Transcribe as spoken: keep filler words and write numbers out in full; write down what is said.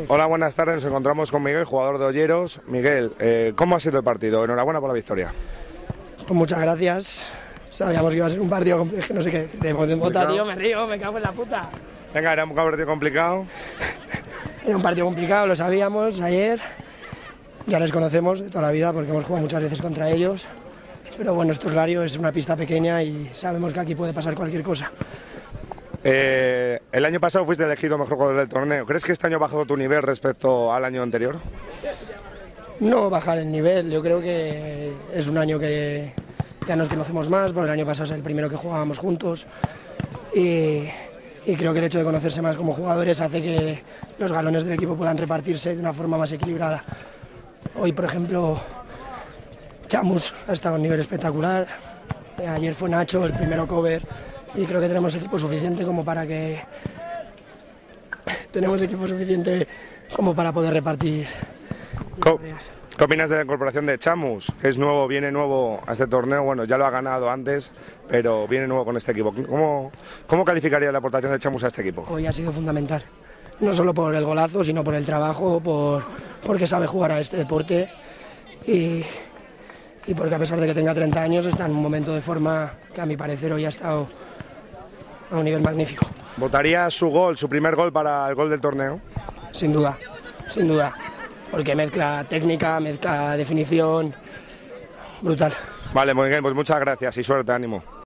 Hola, buenas tardes. Nos encontramos con Miguel, jugador de Olleros. Miguel, eh, ¿cómo ha sido el partido? Enhorabuena por la victoria. Pues muchas gracias. Sabíamos que iba a ser un partido complejo, no sé qué decirte. Puta, tío, me río, me cago en la puta. Venga, era un partido complicado. Era un partido complicado, lo sabíamos ayer. Ya les conocemos de toda la vida porque hemos jugado muchas veces contra ellos. Pero bueno, esto es Lario, es una pista pequeña y sabemos que aquí puede pasar cualquier cosa. Eh, el año pasado fuiste elegido mejor jugador del torneo. ¿Crees que este año ha bajado tu nivel respecto al año anterior? No bajar el nivel, yo creo que es un año que ya nos conocemos más, porque el año pasado es el primero que jugábamos juntos y, y creo que el hecho de conocerse más como jugadores hace que los galones del equipo puedan repartirse de una forma más equilibrada. Hoy, por ejemplo, Chamus ha estado a un nivel espectacular, ayer fue Nacho el primero cover y creo que tenemos equipo suficiente como para que tenemos equipo suficiente como para poder repartir. ¿Qué opinas de la incorporación de Chamus? Que es nuevo, viene nuevo a este torneo, bueno, ya lo ha ganado antes, pero viene nuevo con este equipo. ¿Cómo, cómo calificaría la aportación de Chamus a este equipo? Hoy ha sido fundamental, no solo por el golazo, sino por el trabajo, por, porque sabe jugar a este deporte y, y porque a pesar de que tenga treinta años está en un momento de forma que a mi parecer hoy ha estado a un nivel magnífico. ¿Votaría su gol, su primer gol para el gol del torneo? Sin duda, sin duda. Porque mezcla técnica, mezcla definición, brutal. Vale, muy bien, pues muchas gracias y suerte, ánimo.